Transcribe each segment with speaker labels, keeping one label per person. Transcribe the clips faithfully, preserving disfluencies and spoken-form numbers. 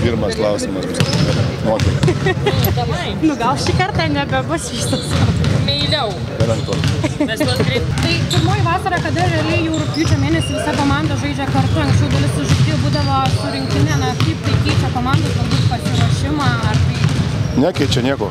Speaker 1: pirmas klausimas.
Speaker 2: Nu, gal šį kartą nebebus šitas.
Speaker 3: Meiliau.
Speaker 1: Garantuoju.
Speaker 2: Tai pirmoji vasara, kada realiai jau rugpjūčio mėnesį visa komanda žaidžia kartu, anksčiau dalis žaidėjų būdavo su rinktinė, na kaip tai keičia komandos, galbūt pasiruošimą, ar tai...
Speaker 1: Nekeičia nieko.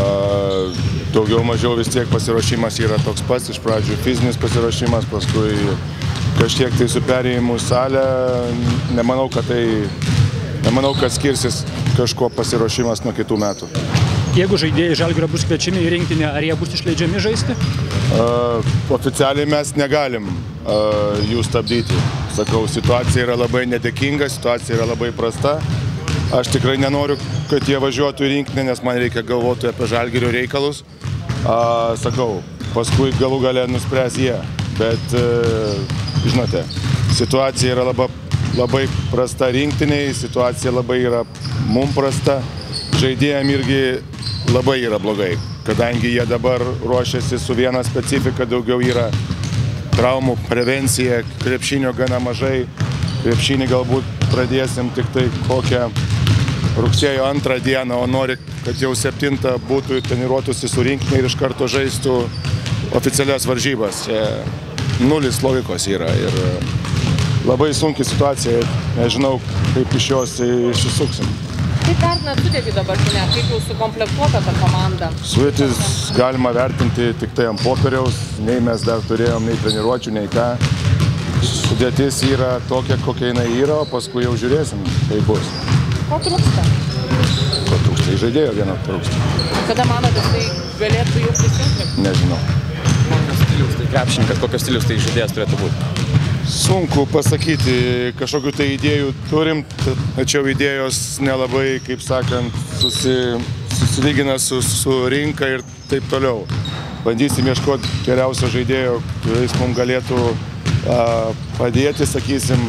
Speaker 1: Daugiau mažiau vis tiek pasiruošimas yra toks pats, iš pradžių fizinis pasiruošimas, paskui kažkiek tai su perėjimu į salę. Nemanau, kad tai, nemanau, kad skirsis kažkuo pasiruošimas nuo kitų metų.
Speaker 4: Jeigu žaidėjai Žalgirio bus kviečiami į rinktinę, ar jie bus išleidžiami žaisti?
Speaker 1: Uh, oficialiai mes negalim uh, jų stabdyti. Sakau, situacija yra labai nedėkinga, situacija yra labai prasta. Aš tikrai nenoriu, kad jie važiuotų į rinktinę, nes man reikia galvoti apie Žalgirio reikalus. Uh, sakau, paskui galų gale nuspręs jie. Bet, uh, žinote, situacija yra labai, labai prasta rinktiniai, situacija labai yra mum prasta. Žaidėjam irgi labai yra blogai, kadangi jie dabar ruošiasi su viena specifika, daugiau yra traumų prevencija, krepšinio gana mažai. Krepšinį galbūt pradėsim tik tai kokią rugsėjo antrą dieną, o nori, kad jau septintą būtų treniruotųsi su rinktine ir iš karto žaistų oficialias varžybas. Čia nulis logikos yra ir labai sunki situacija, nežinau, kaip iš jos išsisuksim.
Speaker 3: Kaip vertinat sudėtį dabartinę, kaip jau sukomplektuota ta komanda?
Speaker 1: Sudėtis galima vertinti tik tai ant popieriaus, nei mes dar turėjom, nei treniruočių, nei ką. Sudėtis yra tokia, kokia jinai yra, o paskui jau žiūrėsim, kaip bus.
Speaker 3: Ko trūksta?
Speaker 1: Ko trūksta? Žaidėjo vieno trūksta.
Speaker 3: Kada manote, tai galėtų jau prisijungti?
Speaker 1: Nežinau.
Speaker 5: Kokios stilius tai krepšininkas, kokios stilius tai žaidėjas turėtų būti?
Speaker 1: Sunku pasakyti, kažkokių tai idėjų turim, tačiau idėjos nelabai, kaip sakant, susi, susilygina su, su rinka ir taip toliau. Bandysim ieškoti geriausio žaidėjo, kuris mums galėtų a, padėti, sakysim,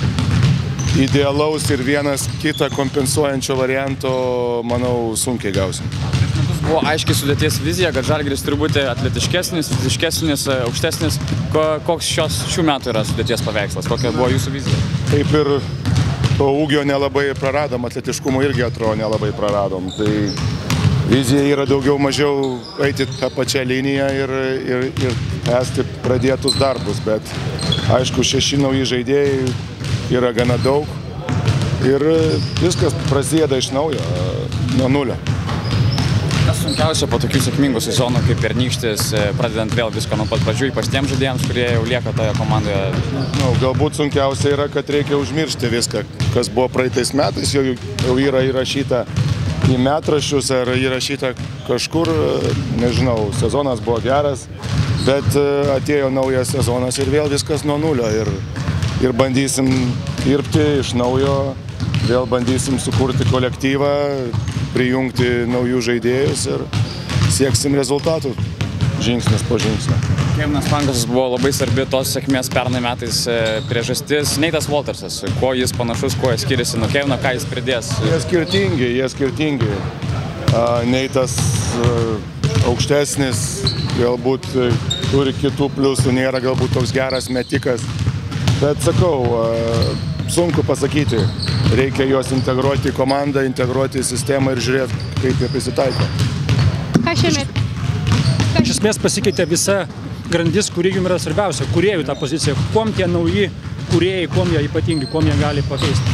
Speaker 1: idealaus ir vienas kitą kompensuojančio varianto, manau, sunkiai gausim.
Speaker 5: Buvo aiškiai sudėties vizija, kad Žalgiris turi būti atletiškesnis, fiziškesnis, aukštesnis. Koks šios, šių metų yra sudėties paveikslas? Kokia buvo jūsų vizija?
Speaker 1: Kaip ir to ūgio nelabai praradom, atletiškumo irgi atrodo nelabai praradom. Tai vizija yra daugiau mažiau eiti tą pačią liniją ir, ir, ir esti pradėtus darbus. Bet aišku, šeši nauji žaidėjai yra gana daug ir viskas prasideda iš naujo, nuo nulio.
Speaker 5: Kas sunkiausia po tokių sėkmingų sezonų kaip pernykštis, pradedant vėl viską nuo pat pradžių, ypač tiems žaidėjams, kurie jau lieka toje komandoje?
Speaker 1: Nu, galbūt sunkiausia yra, kad reikia užmiršti viską, kas buvo praeitais metais, jau, jau yra įrašyta į metraščius ar įrašyta kažkur, nežinau, sezonas buvo geras, bet atėjo naujas sezonas ir vėl viskas nuo nulio ir, ir bandysim dirbti iš naujo, vėl bandysim sukurti kolektyvą, prijungti naujų žaidėjus ir sieksim rezultatų žingsnis po žingsnio.
Speaker 5: Kevinas Pangosas buvo labai svarbi tos sėkmės pernai metais priežastis. Neitas Voltersas, kuo jis panašus, kuo jis skiriasi nuo Kevino, ką jis pridės?
Speaker 1: Jie skirtingi, jie skirtingi. Neitas aukštesnis, galbūt turi kitų pliusų, nėra galbūt toks geras metikas. Bet sakau, sunku pasakyti. Reikia juos integruoti į komandą, integruoti į sistemą ir žiūrėti, kaip jie prisitaiko.
Speaker 2: Ką šiemet?
Speaker 4: Iš esmės pasikeitė visa grandis, kuri jums yra svarbiausia, kūrėjų tą poziciją. Kuom tie nauji kūrėjai, kuom jie ypatingi, kuom jie gali pakeisti?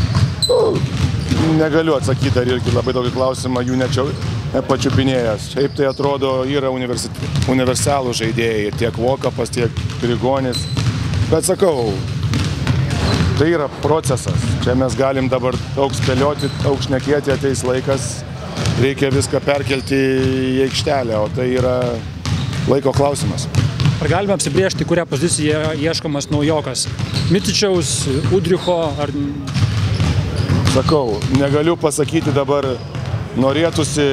Speaker 1: Nu, negaliu atsakyti, dar irgi labai daug klausimą jų nečiau pačiupinėjęs. Šiaip tai atrodo yra universalų žaidėjai, tiek Vokapas, tiek Grigonis. Bet sakau, tai yra procesas. Čia mes galim dabar daug spėlioti, daug šnekėti, ateis laikas, reikia viską perkelti į aikštelę, o tai yra laiko klausimas.
Speaker 4: Ar galime apsibrėžti, kurią poziciją ieškomas naujokas? Mitičiaus, Udricho ar...
Speaker 1: Sakau, negaliu pasakyti dabar, norėtųsi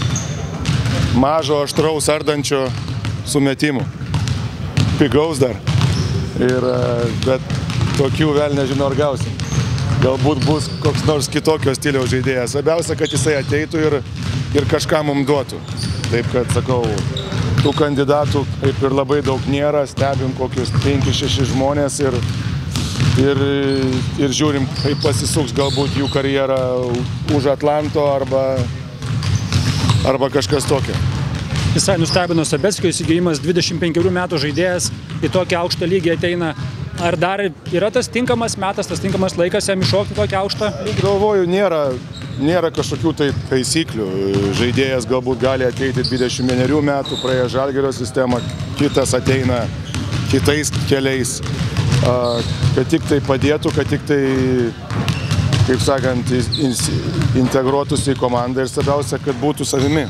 Speaker 1: mažo, aštraus, ardančio sumetimų. Pigaus dar. Ir, bet tokių vėl nežinau ar gausim. Galbūt bus koks nors kitokio stiliaus žaidėjas. Svarbiausia, kad jisai ateitų ir, ir kažką mums duotų. Taip kad, sakau, tų kandidatų kaip ir labai daug nėra, stebim kokius penki šeši žmonės ir ir, ir žiūrim, kaip pasisuks galbūt jų karjera už Atlanto arba, arba kažkas tokio.
Speaker 4: Visai nustebino Sabeckio įsigijimas, dvidešimt penkerių metų žaidėjas į tokį aukštą lygį ateina. Ar dar yra tas tinkamas metas, tas tinkamas laikas jam iššokti tokį aukštą?
Speaker 1: Galvoju, nėra, nėra kažkokių tai taisyklių. Žaidėjas galbūt gali ateiti dvidešimt vienerių metų, praėję Žalgirio sistemą, kitas ateina kitais keliais. Kad tik tai padėtų, kad tik tai, kaip sakant, integruotųsi į komandą ir svarbiausia, kad būtų savimi.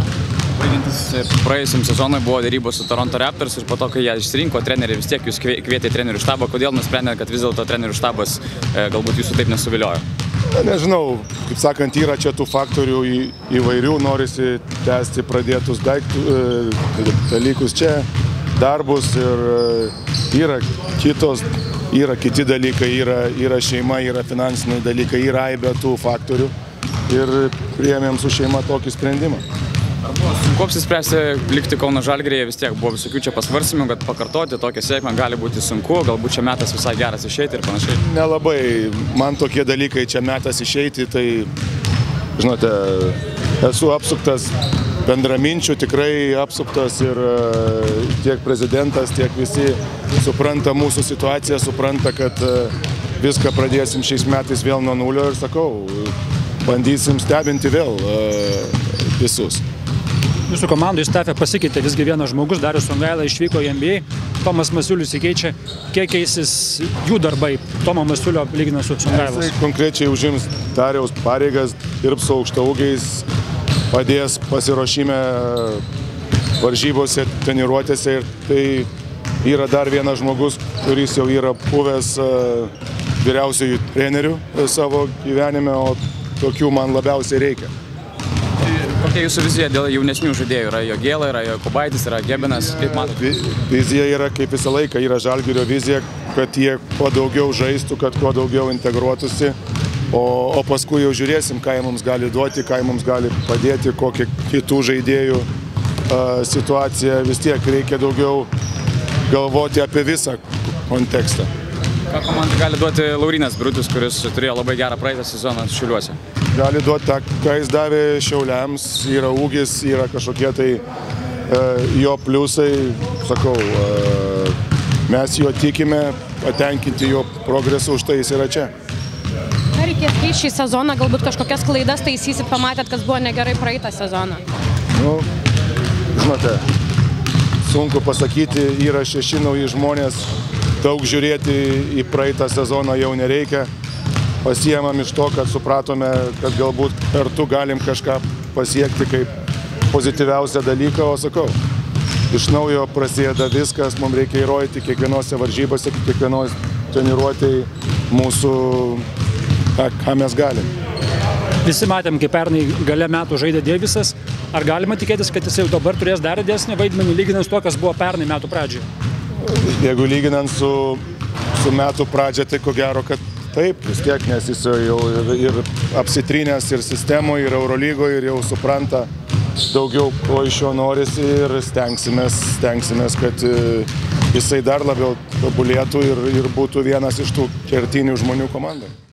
Speaker 5: Praėjusiam sezonui buvo dėrybos su Toronto Raptors ir po to, kai jie išsirinko trenerį, vis tiek jūs kvietė trenerių štabą. Kodėl nusprendėte, kad vis dėlto trenerių štabas e, galbūt jūsų taip nesuviliojo?
Speaker 1: Nežinau, kaip sakant, yra čia tų faktorių į, įvairių, norisi tęsti pradėtus daiktų, e, dalykus čia, darbus ir e, yra kitos, yra kiti dalykai, yra, yra šeima, yra finansiniai dalykai, yra aibė tų faktorių ir priėmėm su šeima tokį sprendimą.
Speaker 5: Ar buvo sunku apsispręsti likti Kauno Žalgiryje, vis tiek buvo visokių čia pasvarstymų, kad pakartoti tokią sėkmę gali būti sunku, galbūt čia metas visai geras išeiti ir panašiai?
Speaker 1: Nelabai, man tokie dalykai čia metas išeiti, tai, žinote, esu apsuptas bendraminčių, tikrai apsuptas ir tiek prezidentas, tiek visi supranta mūsų situaciją, supranta, kad viską pradėsim šiais metais vėl nuo nulio ir sakau, bandysim stebinti vėl visus.
Speaker 4: Jūsų komandų įstafė pasikeitė, visgi vienas žmogus, Darius Songaila, išvyko į N B A, Tomas Masiulis įkeičia, kiek keisis jų darbai, Tomo Masiulio lyginant su Songailos?
Speaker 1: Jisai konkrečiai užims Dariaus pareigas, dirbs su aukštaūgiais, padės pasiruošime varžybose, treniruotėse ir tai yra dar vienas žmogus, kuris jau yra buvęs vyriausiųjų trenerių savo gyvenime, o tokių man labiausiai reikia.
Speaker 5: Kokia jūsų vizija dėl jaunesnių žaidėjų? Yra Jogėla, yra Jokubaitis, yra Gebinas, kaip matote?
Speaker 1: Vizija yra kaip visą laiką, yra Žalgirio vizija, kad jie kuo daugiau žaistų, kad kuo daugiau integruotųsi, o, o paskui jau žiūrėsim, ką jie mums gali duoti, ką jie mums gali padėti, kokią kitų žaidėjų a, situaciją. Vis tiek reikia daugiau galvoti apie visą kontekstą.
Speaker 5: Ką komandai gali duoti Laurynas Brutis, kuris turėjo labai gerą praeitą sezoną Šiauliuose?
Speaker 1: Gali duoti tą, ką jis davė Šiauliams, yra ūgis, yra kažkokie tai e, jo pliusai, sakau, e, mes jo tikime, patenkinti jo progresu, už tai jis yra čia.
Speaker 2: Ką reikės keisti šį sezoną, galbūt kažkokias klaidas taisysit, pamatėt, kas buvo negerai praeitą sezoną?
Speaker 1: Nu, žinote, sunku pasakyti, yra šeši nauji žmonės, daug žiūrėti į praeitą sezoną jau nereikia. Pasiemam iš to, kad supratome, kad galbūt kartu galim kažką pasiekti kaip pozityviausią dalyką, o sakau, iš naujo prasideda viskas, mums reikia įrodyti kiekvienose varžybose, kiekvienose treniruotėje mūsų, ką, ką mes galim.
Speaker 4: Visi matėm, kaip pernai gale metų žaidė Deivisas. Ar galima tikėtis, kad jis jau dabar turės dar didesnį vaidmenį, lyginant su to, kas buvo pernai metų pradžioje?
Speaker 1: Jeigu lyginant su, su metų pradžia, tai ko gero, kad taip, vis tiek, nes jis jau ir, ir apsitrynęs ir sistemoje, ir Eurolygoje, ir jau supranta daugiau, ko iš jo norisi ir stengsimės, stengsimės, kad jisai dar labiau tobulėtų ir, ir būtų vienas iš tų kertinių žmonių komandai.